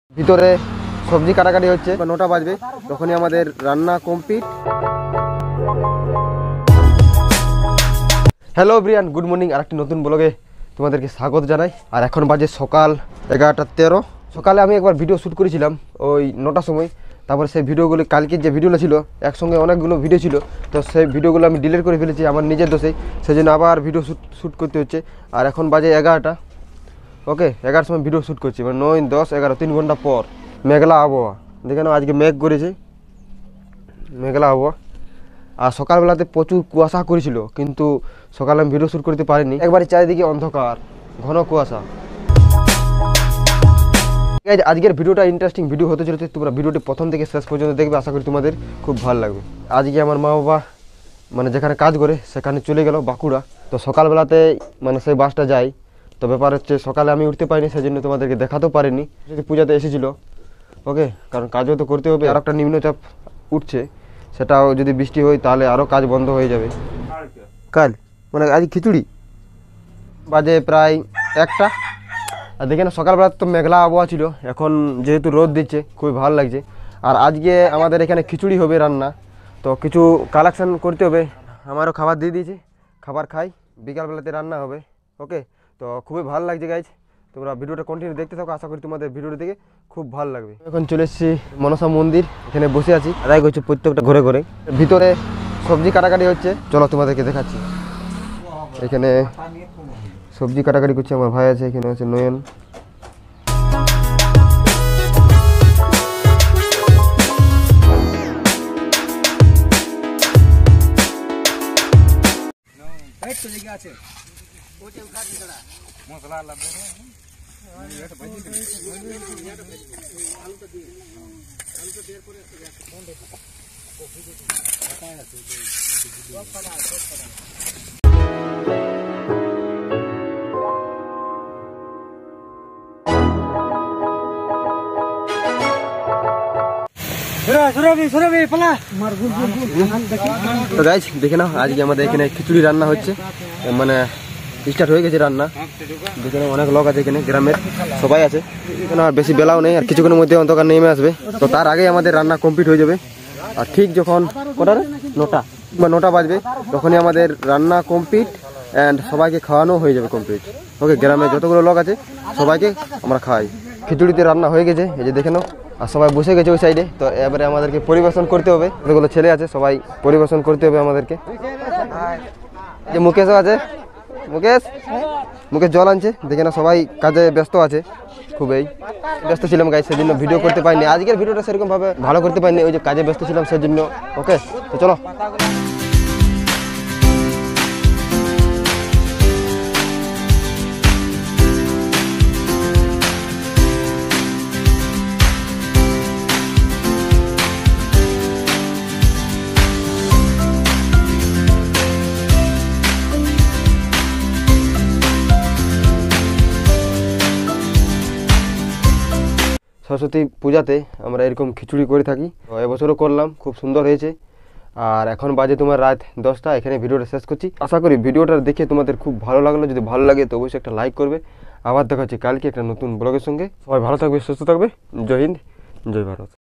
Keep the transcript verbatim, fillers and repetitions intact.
ভিতরে সবজি কাটাকাটি হচ্ছে, নটা বাজবে তখনই আমাদের রান্না complete. Hello Brian, good morning. আর একটি নতুন ব্লগে তোমাদেরকে স্বাগত জানাই। আর এখন বাজে সকাল এগারোটা তেরো। সকালে আমি একবার ভিডিও শ্যুট করেছিলাম ওই নটার সময়। তারপরে সেই ভিডিওগুলো, কালকের যে ভিডিওগুলো ছিল একসঙ্গে অনেকগুলো ভিডিও ছিল, তো সেই ভিডিওগুলো আমি ডিলিট করে ফেলেছি আমার নিজের দোষেই। সেই জন্য আবার ভিডিও শ্যুট শ্যুট করতে হচ্ছে। আর এখন বাজে এগারোটা, ওকে এগারোটার সময় ভিডিও শ্যুট করছি, মানে নয় দশ এগারো তিন ঘন্টা পর। মেঘলা আবহাওয়া দেখে নাও, আজকে মেঘ করেছে, মেঘলা আবহাওয়া। আর সকালবেলাতে প্রচুর কুয়াশা করেছিল, কিন্তু সকালে আমি ভিডিও শ্যুট করতে পারিনি। একবারে চারিদিকে অন্ধকার, ঘন কুয়াশা। আজকের ভিডিওটা ইন্টারেস্টিং ভিডিও হতে চলেছে, তোমরা ভিডিওটি প্রথম থেকে শেষ পর্যন্ত দেখবে, আশা করি তোমাদের খুব ভালো লাগবে। আজকে আমার মা বাবা মানে যেখানে কাজ করে সেখানে চলে গেল বাঁকুড়া। তো সকালবেলাতে মানে সেই বাসটা যায়। তো ব্যাপার হচ্ছে সকালে আমি উঠতে পারিনি, সেই জন্য তোমাদেরকে দেখাতেও পারিনি। যদি পূজাতে এসেছিল, ওকে, কারণ কাজও তো করতে হবে। আর একটা নিম্নচাপ উঠছে, সেটাও যদি বৃষ্টি হয় তাহলে আরও কাজ বন্ধ হয়ে যাবে। কাল মানে আজ খিচুড়ি বাজে প্রায় একটা। আর দেখে না সকালবেলা তো মেঘলা আবহাওয়া ছিল, এখন যেহেতু রোদ দিচ্ছে খুবই ভালো লাগছে। আর আজকে আমাদের এখানে খিচুড়ি হবে রান্না, তো কিছু কালেকশান করতে হবে। আমারও খাবার দিয়ে দিয়েছি, খাবার খাই, বিকালবেলাতে রান্না হবে, ওকে। তো খুবই ভালো লাগছে গাইজ, তোমরা ভিডিওটা কন্টিনিউ দেখতে থাকো, আশা করি তোমাদের ভিডিওটা দেখে খুব ভালো লাগবে। এখন চলে এসেছি মনসা মন্দির, এখানে বসে আছি, আদায় করছি প্রত্যেকটা ঘরে ঘরে। ভিতরে সবজি কাটাকাটি হচ্ছে, চলো তোমাদেরকে দেখাচ্ছি। এখানে সবজি কাটাকাটি করছে আমার ভাই আছে, এখানে আছে নয়ন। তো গাইজ দেখে নাও, আজকে আমাদের এখানে খিচুড়ি রান্না হচ্ছে, মানে স্টার্ট হয়ে গেছে রান্না। দেখে নাও অনেক লোক আছে এখানে, গ্রামের সবাই আছে এখানে। আর বেশি বেলাও নেই, আর কিছুক্ষণের মধ্যে অন্ধকার নেমে আসবে। তো তার আগে আমাদের রান্না কমপ্লিট হয়ে যাবে। আর ঠিক যখন কটা নটা বা নটা বাজবে তখনই আমাদের রান্না কমপ্লিট অ্যান্ড সবাইকে খাওয়ানো হয়ে যাবে কমপ্লিট, ওকে। গ্রামে যতগুলো লোক আছে সবাইকে আমরা খাই। খিচুড়িতে রান্না হয়ে গেছে, এই যে দেখে নাও। আর সবাই বসে গেছে ওই সাইডে। তো এবারে আমাদেরকে পরিবেশন করতে হবে, যতগুলো ছেলে আছে সবাই পরিবেশন করতে হবে আমাদেরকে। যে মুকেশও আছে, মুকেশ মুকেশ জল আনছে। দেখে না সবাই কাজে ব্যস্ত আছে, খুবই ব্যস্ত ছিলাম গাইজ, সেজন্য ভিডিও করতে পারিনি। আজকের ভিডিওটা সেরকম ভাবে ভালো করতে পারিনি, ওই যে কাজে ব্যস্ত ছিলাম সেজন্য, ওকে। তো চলো সরস্বতী পূজাতে আমরা এরকম খিচুড়ি করে থাকি, তো এবছরও করলাম, খুব সুন্দর হয়েছে। আর এখন বাজে তোমার রাত দশটা, এখানে ভিডিওটা শেষ করছি। আশা করি ভিডিওটা দেখে তোমাদের খুব ভালো লাগলো। যদি ভালো লাগে তো অবশ্যই একটা লাইক করবে। আবার দেখা হচ্ছে কালকে একটা নতুন ব্লগের সঙ্গে। সবাই ভালো থাকবে, সুস্থ থাকবে। জয় হিন্দ, জয় ভারত।